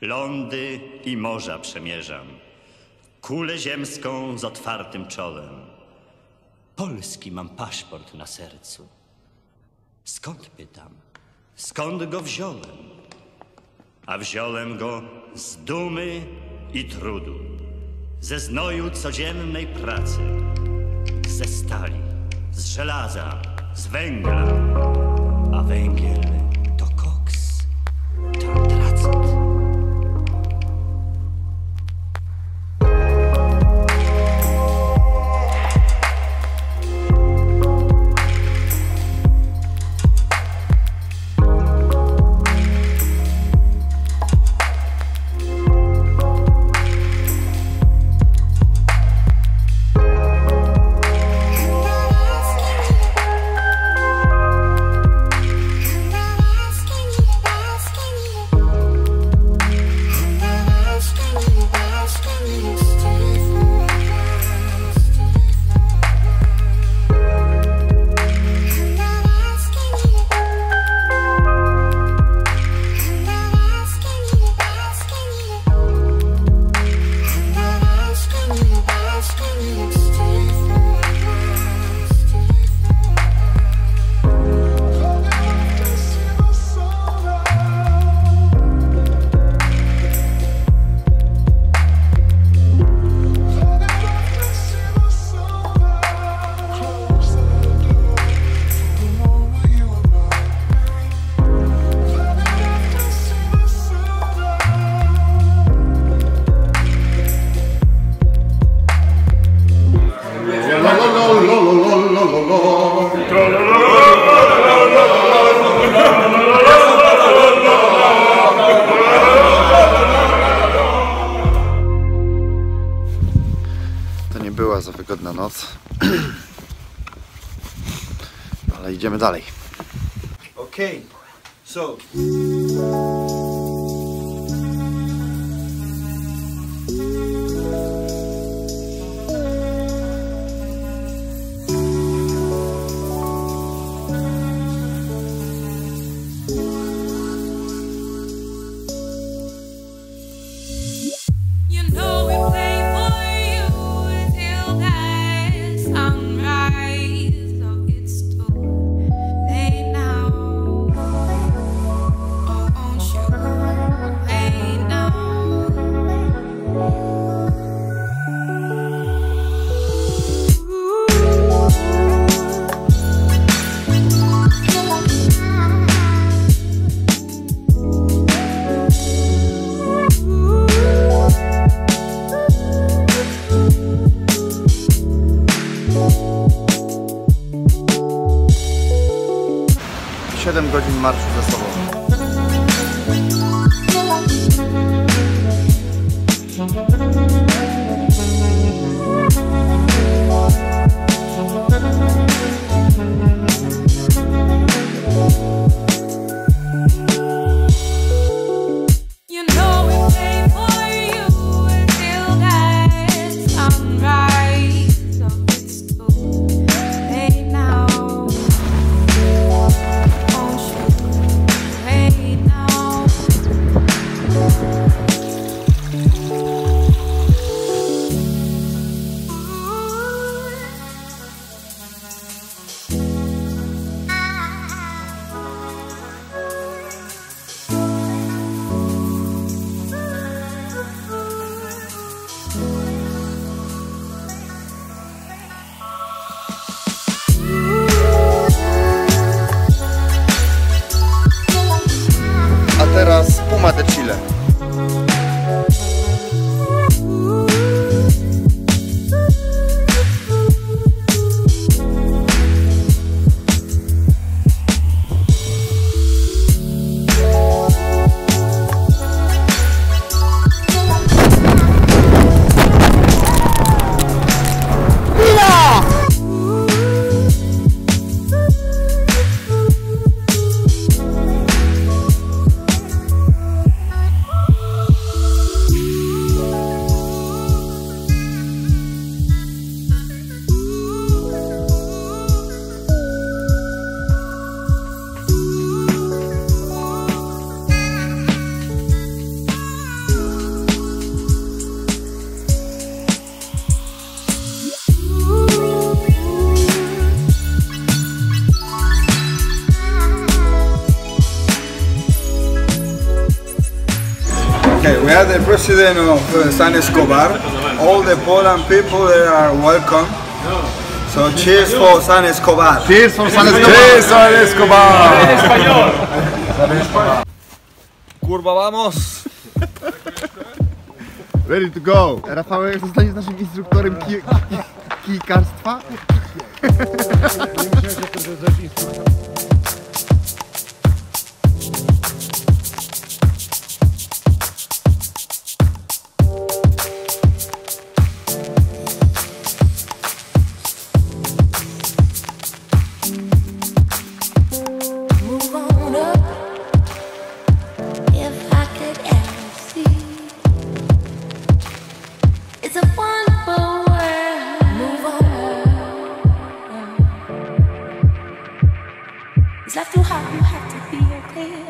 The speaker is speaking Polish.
lądy i morza przemierzam, kulę ziemską z otwartym czołem. Polski mam paszport na sercu. Skąd, pytam, skąd go wziąłem? A wziąłem go z dumy i trudu, ze znoju codziennej pracy, ze stali, z żelaza, z węgla, a węgiel to koks, to antracyt. To nie była za wygodna noc, ale idziemy dalej. Okay, so godzin marszu za sobą. Okay, we are the president of San Escobar. All the Poland people are welcome. So cheers for San Escobar. Cheers for San Escobar! Cheers San Escobar! Kurwa, vamos! Ready to go! Rafał, jak zostaniesz naszym instruktorem kijkarstwa? Move on up. If I could ever see, it's a wonderful world. Move on. It's life too hot, you have to be okay.